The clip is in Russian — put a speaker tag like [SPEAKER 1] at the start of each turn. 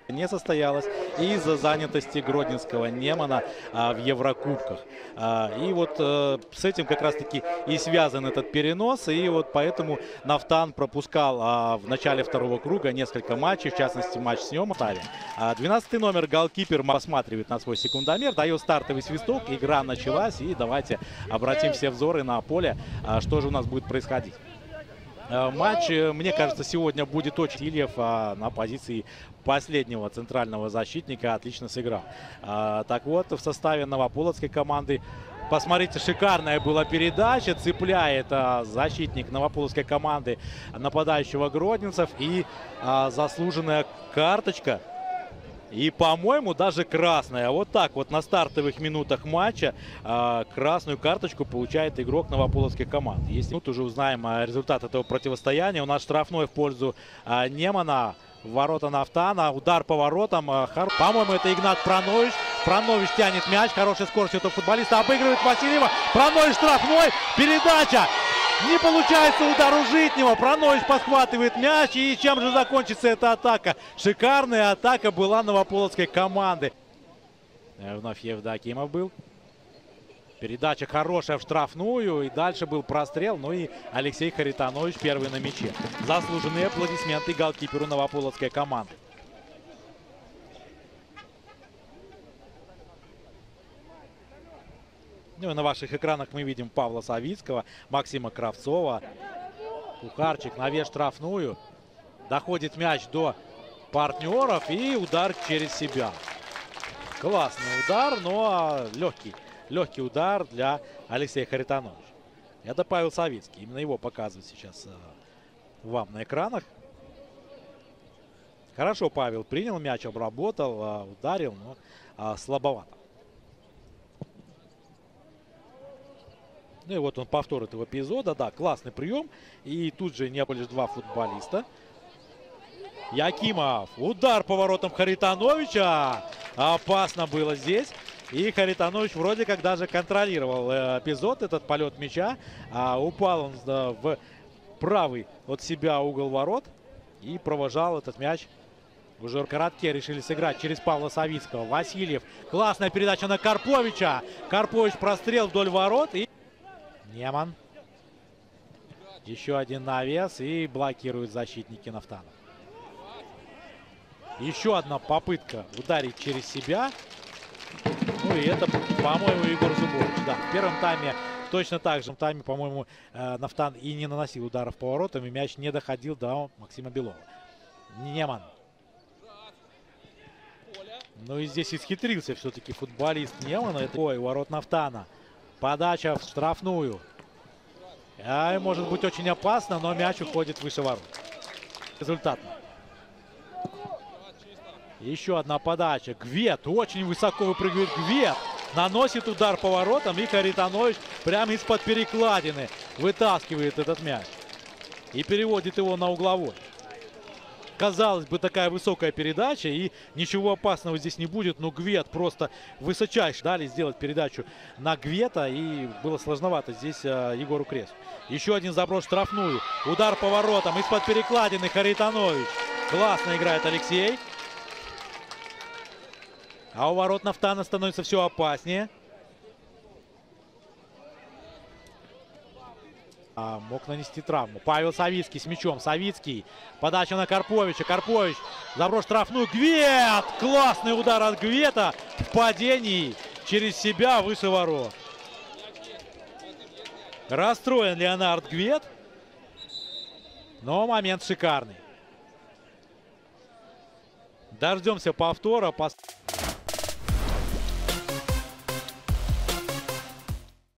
[SPEAKER 1] не состоялось из-за занятости гродненского Немана в Еврокубках. И вот с этим как раз-таки и связан этот перенос. И вот поэтому Нафтан пропускал в начале второго круга несколько матчей, в частности матч с Неманом. 12-й номер голкипер посматривает на свой секундомер, дает стартовый свисток, игра началась. И давайте обратим все взоры на поле, что же у нас будет происходить. Матч, мне кажется, сегодня будет очень. Ильев на позиции последнего центрального защитника отлично сыграл. Так вот, в составе новополоцкой команды, посмотрите, шикарная была передача. Цепляет защитник новополоцкой команды нападающего гродненцев. И заслуженная карточка. И, по-моему, даже красная. Вот так вот на стартовых минутах матча красную карточку получает игрок новополоцкой команды. Если мы уже узнаем результат этого противостояния. У нас штрафной в пользу Немана. Ворота Нафтана. Удар по воротам. По-моему, это Игнат Пранович. Пранович тянет мяч. Хорошая скорость этого футболиста. Обыгрывает Васильева. Пранович штрафной. Передача. Не получается удар у Житнего. Пранович подхватывает мяч. И чем же закончится эта атака? Шикарная атака была новополоцкой команды. Вновь Евдокимов был. Передача хорошая в штрафную. И дальше был прострел. Ну и Алексей Харитонович первый на мяче. Заслуженные аплодисменты голкиперу новополоцкой команды. Ну и на ваших экранах мы видим Павла Савицкого, Максима Кравцова. Кухарчик навес штрафную. Доходит мяч до партнеров и удар через себя. Классный удар, но легкий удар для Алексея Харитоновича. Это Павел Савицкий. Именно его показывают сейчас вам на экранах. Хорошо Павел принял мяч, обработал, ударил, но слабовато. Ну и вот он повтор этого эпизода. Да, классный прием. И тут же не было лишь два футболиста. Якимов. Удар по воротам Харитоновича. Опасно было здесь. И Харитонович вроде как даже контролировал эпизод, этот полет мяча. Упал он в правый от себя угол ворот. И провожал этот мяч. Уже коротке решили сыграть через Павла Савицкого. Васильев. Классная передача на Карповича. Карпович прострел вдоль ворот. И Неман. Еще один навес. И блокируют защитники Нафтана. Еще одна попытка ударить через себя. Ну и это, по-моему, Егор Зубович. Да, в первом тайме точно так же. В тайме, по-моему, Нафтан и не наносил ударов по воротам. И мяч не доходил до Максима Белова. Неман. Ну и здесь исхитрился все-таки футболист Немана. Это ворот Нафтана. Подача в штрафную. Может быть очень опасно, но мяч уходит выше ворот. Результатно. Еще одна подача. Гвет. Очень высоко выпрыгивает Гвет. Наносит удар по воротам. И Харитонович прямо из-под перекладины вытаскивает этот мяч. И переводит его на угловой. Казалось бы, такая высокая передача, и ничего опасного здесь не будет. Но Гвет просто высочайше. Дали сделать передачу на Гвета, и было сложновато здесь Егору Кресу. Еще один заброс в штрафную. Удар по воротам из-под перекладины Харитонович. Классно играет Алексей. А у ворот Нафтана становится все опаснее. Мог нанести травму. Павел Савицкий с мячом. Савицкий. Подача на Карповича. Карпович. Заброс штрафную. Гвет! Классный удар от Гвета в падении через себя выше ворот. Расстроен Леонард Гвет. Но момент шикарный. Дождемся повтора.